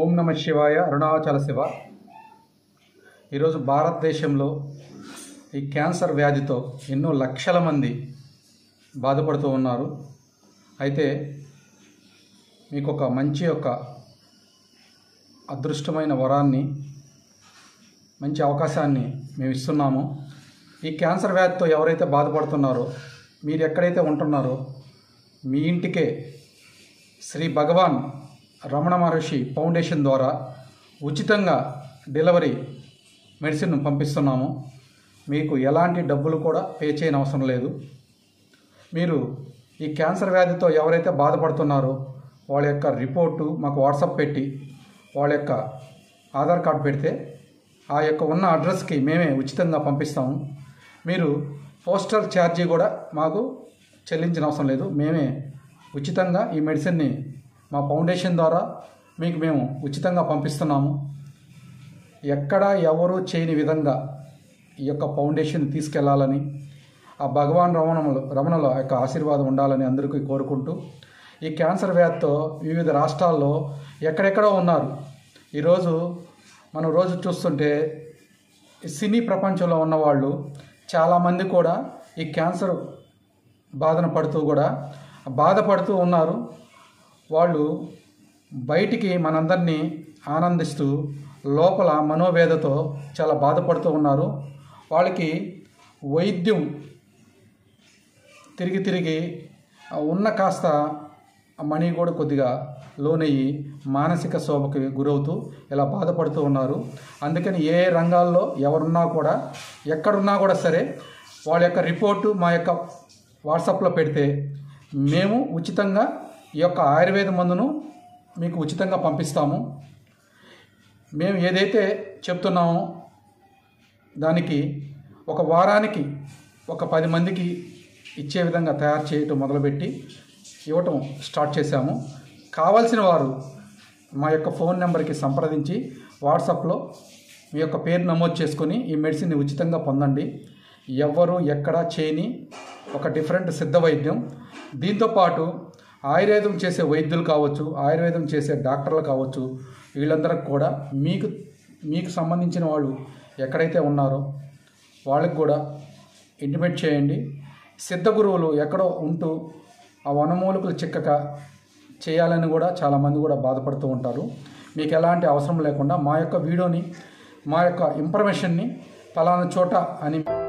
ఓం నమ శివాయ. అరుణాచల శివ. ఈరోజు భారతదేశంలో ఈ క్యాన్సర్ వ్యాధితో ఎన్నో లక్షల మంది బాధపడుతూ ఉన్నారు. అయితే మీకు ఒక మంచి అదృష్టమైన వరాన్ని, మంచి అవకాశాన్ని మేము ఇస్తున్నాము. ఈ క్యాన్సర్ వ్యాధితో ఎవరైతే బాధపడుతున్నారో, మీరు ఎక్కడైతే ఉంటున్నారో మీ ఇంటికే శ్రీ భగవాన్ రమణ మహర్షి ఫౌండేషన్ ద్వారా ఉచితంగా డెలివరీ మెడిసిన్ పంపిస్తున్నాము. మీకు ఎలాంటి డబ్బులు కూడా పే చేయని అవసరం లేదు. మీరు ఈ క్యాన్సర్ వ్యాధితో ఎవరైతే బాధపడుతున్నారో వాళ్ళ యొక్క రిపోర్టు మాకు వాట్సాప్ పెట్టి వాళ్ళ యొక్క ఆధార్ కార్డు పెడితే ఆ యొక్క ఉన్న అడ్రస్కి మేమే ఉచితంగా పంపిస్తాము. మీరు పోస్టల్ ఛార్జీ కూడా మాకు చెల్లించిన అవసరం లేదు. మేమే ఉచితంగా ఈ మెడిసిన్ని మా ఫౌండేషన్ ద్వారా మీకు మేము ఉచితంగా పంపిస్తున్నాము. ఎక్కడ ఎవరు చేయని విధంగా ఈ యొక్క ఫౌండేషన్ తీసుకెళ్లాలని, ఆ భగవాన్ రమణల యొక్క ఆశీర్వాదం ఉండాలని అందరికీ కోరుకుంటూ, ఈ క్యాన్సర్ వ్యాధితో వివిధ రాష్ట్రాల్లో ఎక్కడెక్కడో ఉన్నారు. ఈరోజు మనం రోజు చూస్తుంటే సినీ ప్రపంచంలో ఉన్నవాళ్ళు చాలామంది కూడా ఈ క్యాన్సర్ బాధపడుతూ ఉన్నారు. వాళ్ళు బయటికి మనందరినీ ఆనందిస్తూ లోపల మనోవేదతో చాలా బాధపడుతూ ఉన్నారు. వాళ్ళకి వైద్యం తిరిగి ఉన్న కాస్త మనీ కూడా కొద్దిగా లోనయ్యి మానసిక శోభకి గురవుతూ ఇలా బాధపడుతూ ఉన్నారు. అందుకని ఏ రంగాల్లో ఎవరున్నా కూడా, ఎక్కడున్నా కూడా సరే, వాళ్ళ యొక్క రిపోర్టు మా యొక్క వాట్సాప్లో పెడితే మేము ఉచితంగా ఈ యొక్క ఆయుర్వేద మందును మీకు ఉచితంగా పంపిస్తాము. మేము ఏదైతే చెప్తున్నామో దానికి ఒక వారానికి 10 మందికి ఇచ్చే విధంగా తయారు చేయటం మొదలుపెట్టి ఇవ్వటం స్టార్ట్ చేశాము. కావాల్సిన వారు మా యొక్క ఫోన్ నెంబర్కి సంప్రదించి వాట్సాప్లో మీ యొక్క పేరు నమోదు చేసుకొని ఈ మెడిసిన్ని ఉచితంగా పొందండి. ఎవ్వరు ఎక్కడా చేయని ఒక డిఫరెంట్ సిద్ధ వైద్యం. దీంతోపాటు ఆయుర్వేదం చేసే వైద్యులు కావచ్చు, ఆయుర్వేదం చేసే డాక్టర్లు కావచ్చు, వీళ్ళందరికి కూడా మీకు సంబంధించిన వాళ్ళు ఎక్కడైతే ఉన్నారో వాళ్ళకి కూడా ఇంటిమేట్ చేయండి. సిద్ధ గురువులు ఎక్కడో ఉంటూ ఆ వనమూలికలు చిక్కక చేయాలని కూడా చాలామంది కూడా బాధపడుతూ ఉంటారు. మీకు ఎలాంటి అవసరం లేకుండా మా యొక్క వీడియోని, మా యొక్క ఇన్ఫర్మేషన్ని ఫలానా చోట అని